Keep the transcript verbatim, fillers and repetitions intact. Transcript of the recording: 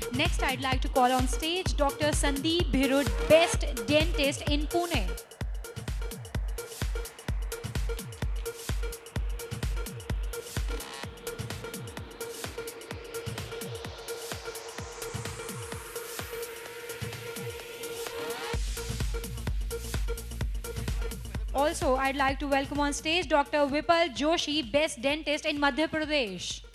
Next, I'd like to call on stage Doctor Sandeep Bhirud, Best Dentist in Pune. Also, I'd like to welcome on stage Doctor Vipal Joshi, Best Dentist in Madhya Pradesh.